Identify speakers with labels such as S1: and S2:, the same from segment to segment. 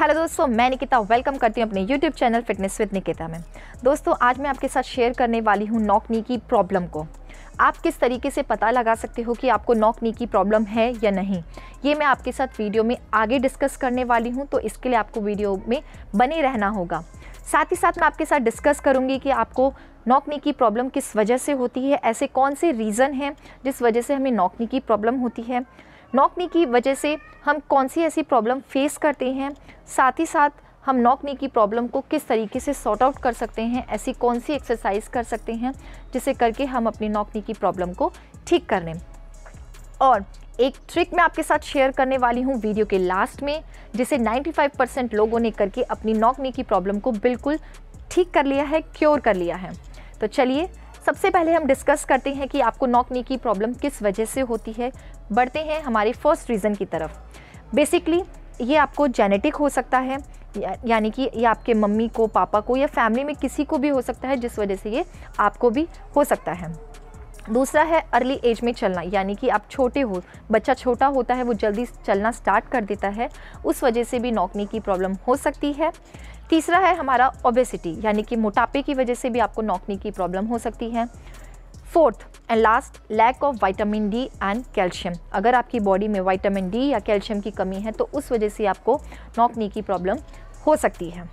S1: Hello दोस्तों, मैं Nikita welcome करती हूँ अपने YouTube channel fitness with Nikita में। दोस्तों, आज मैं आपके साथ शेयर करने वाली हूँ नॉक नी की प्रॉब्लम को। आप किस तरीके से पता लगा सकते हो कि आपको नॉक नी की प्रॉब्लम है या नहीं, ये मैं आपके साथ वीडियो में आगे डिस्कस करने वाली हूँ, तो इसके लिए आपको वीडियो में बने रहना होगा। साथ ही साथ मैं आपके साथ डिस्कस करूँगी कि आपको नॉक नी की प्रॉब्लम किस वजह से होती है, ऐसे कौन से रीज़न हैं जिस वजह से हमें नॉक नी की प्रॉब्लम होती है, नॉक नी की वजह से हम कौन सी ऐसी प्रॉब्लम फेस करते हैं, साथ ही साथ हम नॉक नी की प्रॉब्लम को किस तरीके से सॉर्ट आउट कर सकते हैं, ऐसी कौन सी एक्सरसाइज कर सकते हैं जिसे करके हम अपनी नॉक नी की प्रॉब्लम को ठीक कर लें। और एक ट्रिक मैं आपके साथ शेयर करने वाली हूँ वीडियो के लास्ट में, जिसे 95% लोगों ने करके अपनी नॉक नी की प्रॉब्लम को बिल्कुल ठीक कर लिया है, क्योर कर लिया है। तो चलिए सबसे पहले हम डिस्कस करते हैं कि आपको नॉक नी की प्रॉब्लम किस वजह से होती है। बढ़ते हैं हमारे फर्स्ट रीज़न की तरफ। बेसिकली ये आपको जेनेटिक हो सकता है, यानी कि ये आपके मम्मी को, पापा को या फैमिली में किसी को भी हो सकता है, जिस वजह से ये आपको भी हो सकता है। दूसरा है अर्ली एज में चलना, यानी कि आप छोटे हो, बच्चा छोटा होता है, वो जल्दी चलना स्टार्ट कर देता है, उस वजह से भी नॉक नी की प्रॉब्लम हो सकती है। तीसरा है हमारा ओबेसिटी, यानी कि मोटापे की वजह से भी आपको नॉक नी की प्रॉब्लम हो सकती है। Fourth and last, lack of vitamin D and calcium. अगर आपकी बॉडी में विटामिन डी या कैल्शियम की कमी है तो उस वजह से आपको नॉक नी की प्रॉब्लम हो सकती है।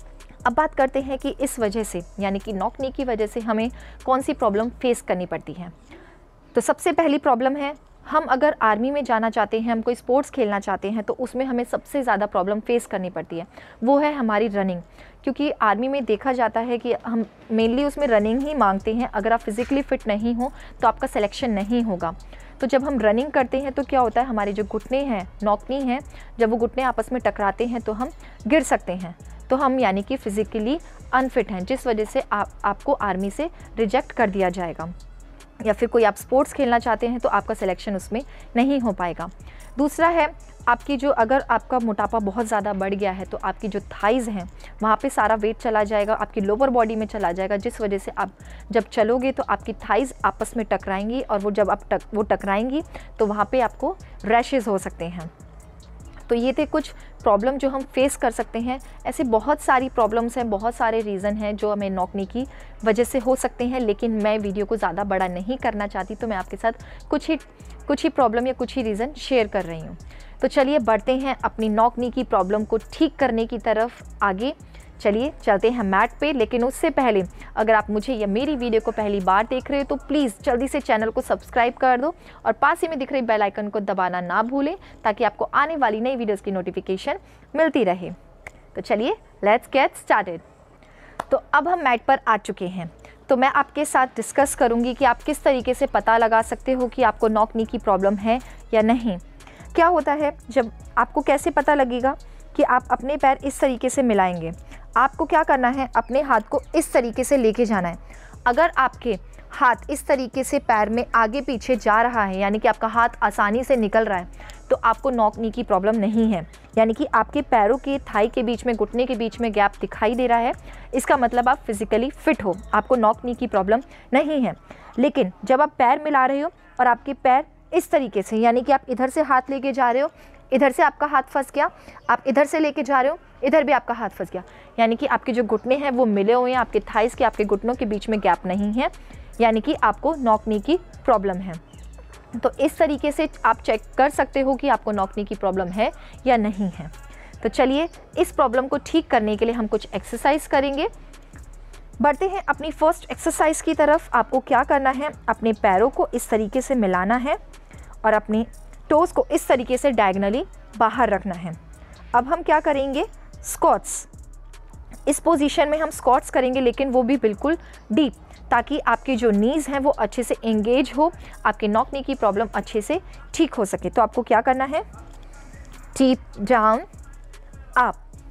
S1: अब बात करते हैं कि इस वजह से, यानी कि नॉक नी की वजह से हमें कौन सी प्रॉब्लम फेस करनी पड़ती है। तो सबसे पहली प्रॉब्लम है, हम अगर आर्मी में जाना चाहते हैं, हम कोई स्पोर्ट्स खेलना चाहते हैं, तो उसमें हमें सबसे ज़्यादा प्रॉब्लम फेस करनी पड़ती है, वो है हमारी रनिंग। क्योंकि आर्मी में देखा जाता है कि हम मेनली उसमें रनिंग ही मांगते हैं। अगर आप फिज़िकली फ़िट नहीं हो तो आपका सिलेक्शन नहीं होगा। तो जब हम रनिंग करते हैं तो क्या होता है, हमारे जो घुटने हैं, नॉक नी है, जब वो घुटने आपस में टकराते हैं तो हम गिर सकते हैं। तो हम यानी कि फ़िज़िकली अनफिट हैं, जिस वजह से आपको आर्मी से रिजेक्ट कर दिया जाएगा। या फिर कोई आप स्पोर्ट्स खेलना चाहते हैं तो आपका सिलेक्शन उसमें नहीं हो पाएगा। दूसरा है आपकी जो, अगर आपका मोटापा बहुत ज़्यादा बढ़ गया है तो आपकी जो थाइज़ हैं वहाँ पे सारा वेट चला जाएगा, आपकी लोअर बॉडी में चला जाएगा, जिस वजह से आप जब चलोगे तो आपकी थाइज़ आपस में टकराएंगी, और वो जब आप वो टकराएंगी तो वहाँ पे आपको रैशेज़ हो सकते हैं। तो ये थे कुछ प्रॉब्लम जो हम फेस कर सकते हैं। ऐसे बहुत सारी प्रॉब्लम्स हैं, बहुत सारे रीज़न हैं जो हमें नॉक नी की वजह से हो सकते हैं, लेकिन मैं वीडियो को ज़्यादा बड़ा नहीं करना चाहती, तो मैं आपके साथ कुछ ही प्रॉब्लम या कुछ ही रीज़न शेयर कर रही हूँ। तो चलिए बढ़ते हैं अपनी नॉक नी की प्रॉब्लम को ठीक करने की तरफ आगे। चलिए चलते हैं मैट पे, लेकिन उससे पहले अगर आप मुझे या मेरी वीडियो को पहली बार देख रहे हो तो प्लीज़ जल्दी से चैनल को सब्सक्राइब कर दो और पास ही में दिख रही बेल आइकन को दबाना ना भूलें, ताकि आपको आने वाली नई वीडियोस की नोटिफिकेशन मिलती रहे। तो चलिए लेट्स गेट स्टार्टेड। तो अब हम मैट पर आ चुके हैं, तो मैं आपके साथ डिस्कस करूँगी कि आप किस तरीके से पता लगा सकते हो कि आपको नॉक नी की प्रॉब्लम है या नहीं। क्या होता है, जब आपको कैसे पता लगेगा कि आप अपने पैर इस तरीके से मिलाएंगे। आपको क्या करना है, अपने हाथ को इस तरीके से लेके जाना है। अगर आपके हाथ इस तरीके से पैर में आगे पीछे जा रहा है, यानी कि आपका हाथ आसानी से निकल रहा है, तो आपको नॉक नी की प्रॉब्लम नहीं है। यानी कि आपके पैरों के थाई के बीच में, घुटने के बीच में गैप दिखाई दे रहा है, इसका मतलब आप फिज़िकली फ़िट हो, आपको नॉक नी की प्रॉब्लम नहीं है। लेकिन जब आप पैर मिला रहे हो और आपके पैर इस तरीके से, यानी कि आप इधर से हाथ लेके जा रहे हो, इधर से आपका हाथ फंस गया, आप इधर से लेके जा रहे हो, इधर भी आपका हाथ फंस गया, यानी कि आपके जो घुटने हैं वो मिले हुए हैं, आपके थाइस के, आपके घुटनों के बीच में गैप नहीं है, यानी कि आपको नॉक नी की प्रॉब्लम है। तो इस तरीके से आप चेक कर सकते हो कि आपको नॉक नी की प्रॉब्लम है या नहीं है। तो चलिए इस प्रॉब्लम को ठीक करने के लिए हम कुछ एक्सरसाइज करेंगे। बढ़ते हैं अपनी फर्स्ट एक्सरसाइज की तरफ। आपको क्या करना है, अपने पैरों को इस तरीके से मिलाना है और अपने टोज़ को इस तरीके से डायगनली बाहर रखना है। अब हम क्या करेंगे, स्क्वाट्स। इस पोजीशन में हम स्क्वाट्स करेंगे, लेकिन वो भी बिल्कुल डीप, ताकि आपकी जो नीज़ हैं वो अच्छे से एंगेज हो, आपके नॉक नी की प्रॉब्लम अच्छे से ठीक हो सके। तो आपको क्या करना है, deep down up,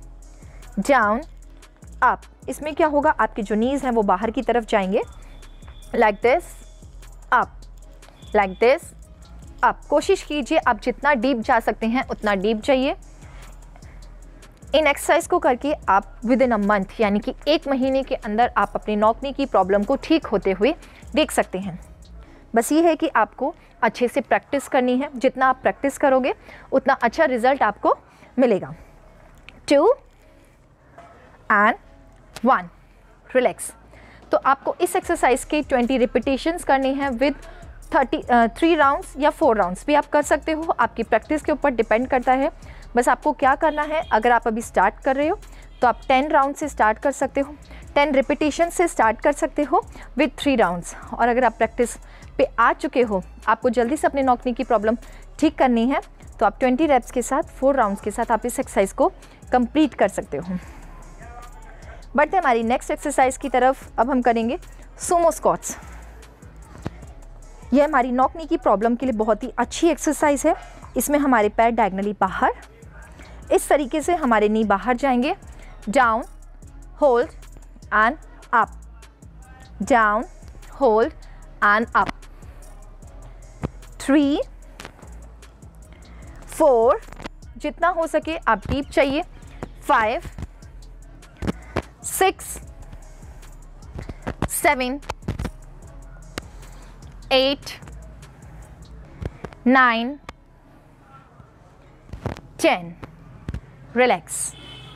S1: down up. इसमें क्या होगा, आपकी जो नीज़ हैं वो बाहर की तरफ जाएंगे, like this up, like this up. कोशिश कीजिए आप जितना डीप जा सकते हैं उतना डीप जाइए। इन एक्सरसाइज को करके आप विद इन अ मंथ, यानी कि 1 महीने के अंदर आप अपनी नॉक नी की प्रॉब्लम को ठीक होते हुए देख सकते हैं। बस ये है कि आपको अच्छे से प्रैक्टिस करनी है। जितना आप प्रैक्टिस करोगे उतना अच्छा रिजल्ट आपको मिलेगा। 2 and 1, रिलैक्स। तो आपको इस एक्सरसाइज के 20 रिपीटेशंस करनी है विद 3 राउंड्स या 4 राउंड्स भी आप कर सकते हो, आपकी प्रैक्टिस के ऊपर डिपेंड करता है। बस आपको क्या करना है, अगर आप अभी स्टार्ट कर रहे हो तो आप 10 राउंड से स्टार्ट कर सकते हो, 10 रिपीटेशन से स्टार्ट कर सकते हो विद 3 राउंड्स। और अगर आप प्रैक्टिस पे आ चुके हो, आपको जल्दी से अपने नॉक नी की प्रॉब्लम ठीक करनी है, तो आप 20 रेप्स के साथ 4 राउंड्स के साथ आप इस एक्सरसाइज को कंप्लीट कर सकते हो। बढ़ते हमारी नेक्स्ट एक्सरसाइज की तरफ। अब हम करेंगे सुमो स्क्वाट्स। यह हमारी नॉक नी की प्रॉब्लम के लिए बहुत ही अच्छी एक्सरसाइज है। इसमें हमारे पैर डायगनली बाहर, इस तरीके से हमारे नी बाहर जाएंगे, down, hold and up, down, hold and up. 3, 4, जितना हो सके आप डीप चाहिए, 5, 6, 7, 8, 9, 10, रिलैक्स।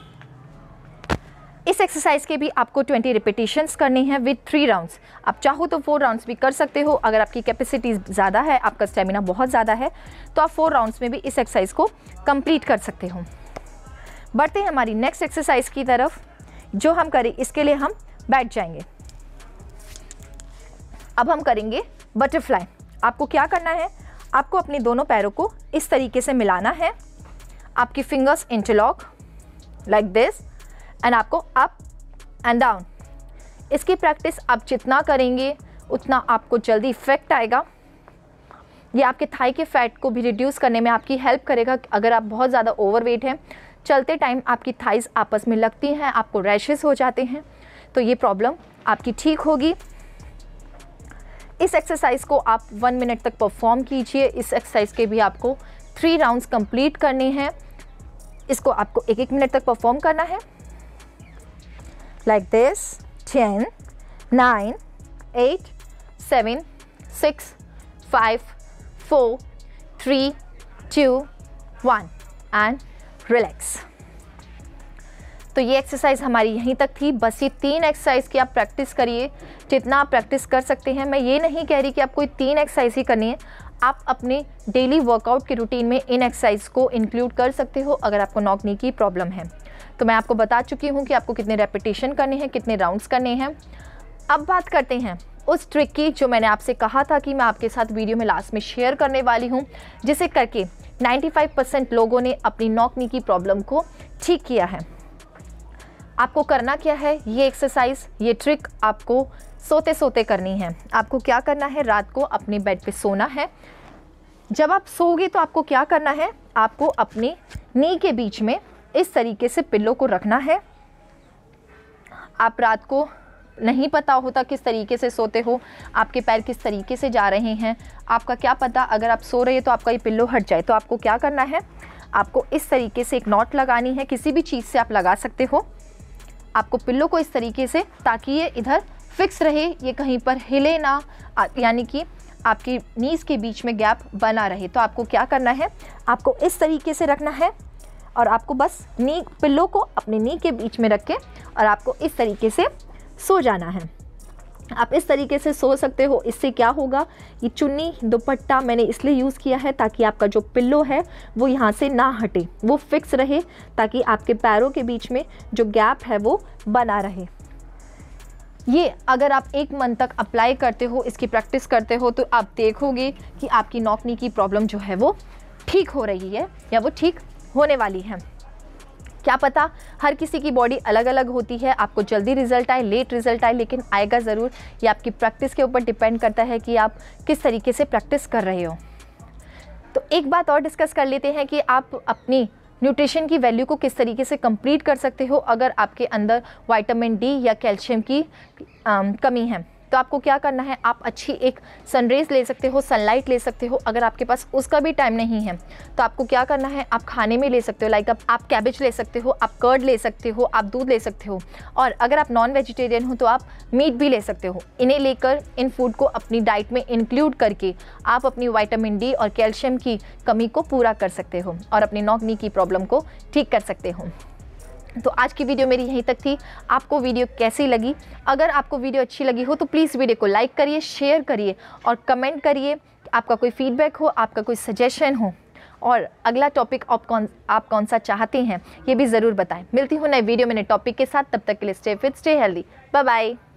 S1: इस एक्सरसाइज के भी आपको 20 रिपीटेशंस करनी है विद 3 राउंड्स। आप चाहो तो 4 राउंड्स भी कर सकते हो। अगर आपकी कैपेसिटी ज़्यादा है, आपका स्टेमिना बहुत ज़्यादा है, तो आप 4 राउंड्स में भी इस एक्सरसाइज को कंप्लीट कर सकते हो। बढ़ते हैं हमारी नेक्स्ट एक्सरसाइज की तरफ। जो हम करें, इसके लिए हम बैठ जाएंगे। अब हम करेंगे बटरफ्लाई। आपको क्या करना है, आपको अपने दोनों पैरों को इस तरीके से मिलाना है, आपकी fingers interlock like this, and आपको अप एंड डाउन। इसकी प्रैक्टिस आप जितना करेंगे उतना आपको जल्दी इफेक्ट आएगा। ये आपके थाई के फैट को भी रिड्यूस करने में आपकी हेल्प करेगा। अगर आप बहुत ज़्यादा ओवरवेट हैं, चलते टाइम आपकी थाइज आपस में लगती हैं, आपको रैशेस हो जाते हैं, तो ये प्रॉब्लम आपकी ठीक होगी। इस एक्सरसाइज को आप 1 मिनट तक परफॉर्म कीजिए। इस एक्सरसाइज के भी आपको 3 राउंड्स कंप्लीट करने हैं। इसको आपको 1-1 मिनट तक परफॉर्म करना है लाइक दिस। 10, 9, 8, 7, 6, 5, 4, 3, 2, 1 and relax. तो ये एक्सरसाइज हमारी यहीं तक थी। बस ये 3 एक्सरसाइज की आप प्रैक्टिस करिए, जितना आप प्रैक्टिस कर सकते हैं। मैं ये नहीं कह रही कि आप कोई 3 एक्सरसाइज ही करनी है, आप अपने डेली वर्कआउट के रूटीन में इन एक्सरसाइज को इंक्लूड कर सकते हो अगर आपको नॉक नी की प्रॉब्लम है। तो मैं आपको बता चुकी हूँ कि आपको कितने रेपिटेशन करने हैं, कितने राउंड्स करने हैं। अब बात करते हैं उस ट्रिक की जो मैंने आपसे कहा था कि मैं आपके साथ वीडियो में लास्ट में शेयर करने वाली हूँ, जिसे करके 95% लोगों ने अपनी नॉक नी की प्रॉब्लम को ठीक किया है। आपको करना क्या है, ये एक्सरसाइज, ये ट्रिक आपको सोते सोते करनी है। आपको क्या करना है, रात को अपने बेड पे सोना है। जब आप सोओगे तो आपको क्या करना है, आपको अपने नी के बीच में इस तरीके से पिल्लो को रखना है। आप रात को नहीं पता होता किस तरीके से सोते हो, आपके पैर किस तरीके से जा रहे हैं, आपका क्या पता अगर आप सो रहे हैं तो आपका ये पिल्लो हट जाए। तो आपको क्या करना है, आपको इस तरीके से एक नॉट लगानी है, किसी भी चीज़ से आप लगा सकते हो। आपको पिल्लो को इस तरीके से, ताकि ये इधर फिक्स रहे, ये कहीं पर हिले ना, यानी कि आपकी नीज़ के बीच में गैप बना रहे। तो आपको क्या करना है, आपको इस तरीके से रखना है और आपको बस नी पिल्लो को अपने नी के बीच में रख के और आपको इस तरीके से सो जाना है। आप इस तरीके से सो सकते हो। इससे क्या होगा, ये चुन्नी दुपट्टा मैंने इसलिए यूज़ किया है ताकि आपका जो पिल्लो है वो यहाँ से ना हटे, वो फिक्स रहे, ताकि आपके पैरों के बीच में जो गैप है वो बना रहे। ये अगर आप 1 मंथ तक अप्लाई करते हो, इसकी प्रैक्टिस करते हो, तो आप देखोगे कि आपकी नॉक नी की प्रॉब्लम जो है वो ठीक हो रही है या वो ठीक होने वाली है। क्या पता, हर किसी की बॉडी अलग अलग होती है, आपको जल्दी रिजल्ट आए, लेट रिजल्ट आए, लेकिन आएगा ज़रूर। ये आपकी प्रैक्टिस के ऊपर डिपेंड करता है कि आप किस तरीके से प्रैक्टिस कर रहे हो। तो एक बात और डिस्कस कर लेते हैं कि आप अपनी न्यूट्रिशन की वैल्यू को किस तरीके से कंप्लीट कर सकते हो अगर आपके अंदर विटामिन डी या कैल्शियम की कमी है। तो आपको क्या करना है, आप अच्छी एक सनरेज ले सकते हो, सनलाइट ले सकते हो। अगर आपके पास उसका भी टाइम नहीं है तो आपको क्या करना है, आप खाने में ले सकते हो। लाइक आप कैबेज ले सकते हो, आप कर्ड ले सकते हो, आप दूध ले सकते हो, और अगर आप नॉन वेजिटेरियन हो तो आप मीट भी ले सकते हो। इन्हें लेकर, इन फूड को अपनी डाइट में इंक्लूड करके आप अपनी विटामिन डी और कैल्शियम की कमी को पूरा कर सकते हो और अपनी नॉक नी की प्रॉब्लम को ठीक कर सकते हो। तो आज की वीडियो मेरी यहीं तक थी। आपको वीडियो कैसी लगी? अगर आपको वीडियो अच्छी लगी हो तो प्लीज़ वीडियो को लाइक करिए, शेयर करिए और कमेंट करिए। आपका कोई फीडबैक हो, आपका कोई सजेशन हो और अगला टॉपिक आप कौन सा चाहते हैं ये भी ज़रूर बताएं। मिलती हूँ नए वीडियो में नए टॉपिक के साथ। तब तक के लिए stay fit, stay healthy, bye bye.